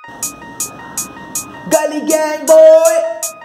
गली gang boy,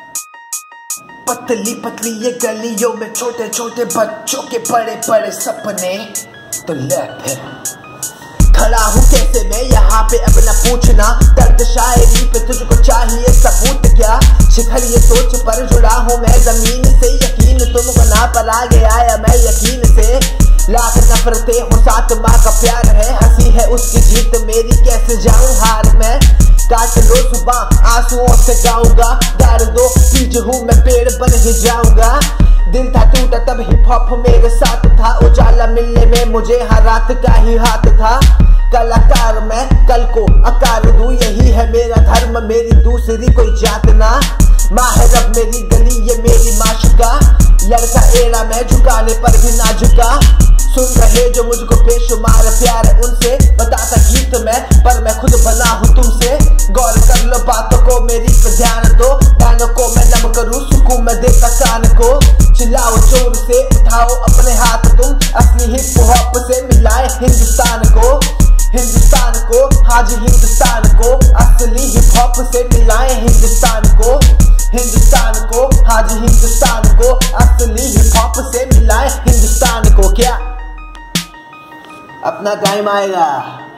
पतली पतली ये गलियों में छोटे छोटे बच्चों के बड़े बड़े सपने। तो ले फिर खड़ा हूँ कैसे मैं यहाँ पे, अब न पूछना दर्द शायरी पे तुझको चाहिए सबूत क्या। शिखर ये सोच पर जुड़ा हूँ मैं जमीन से, यकीन तुमको ना पर आगे आया मैं यकीन से। लाख नफरतें हो साथ माँ का प्यार है, हंसी है उसकी जीत मेरी कैसे जाऊँ हार में। काट लो सुबह आंसुओं से गाऊंगा, गाड़ दो बीज हूँ मैं पेड़ बन ही जाऊंगा। दिल था टूटा तब हिप हॉप मेरे साथ था, उजाला मिलने में मुझे हर रात का ही हाथ था। कलाकार मैं कल को आकार दूं, यही है मेरा धर्म मेरी दूसरी कोई जात ना। माहरब मेरी गली ये मेरी माशिका, लड़का एड़ा मैं झुकाने पर भी ना झुका। सुन रहे जो मुझको बेशुमार प्यार उनसे, बताता गीत मैं पर मैं खुद बना हूँ तुमसे। गौर कर लो बातों को मेरी पे ध्यान दो, गानों को मैं नम करूँ सुकून मैं देता कान को। चिल्लाओ जोर से उठाओ अपने हाथ तुम, असली हिप हॉप से मिलाए हिंदुस्तान को। हिंदुस्तान को हाजी हिंदुस्तान को, असली हिप हॉप से मिलाए हिंदुस्तान को। हिंदुस्तान को हाजी हिंदुस्तान को, असली हिप हॉप से मिलाए हिंदुस्तान को। क्या अपना टाइम आएगा।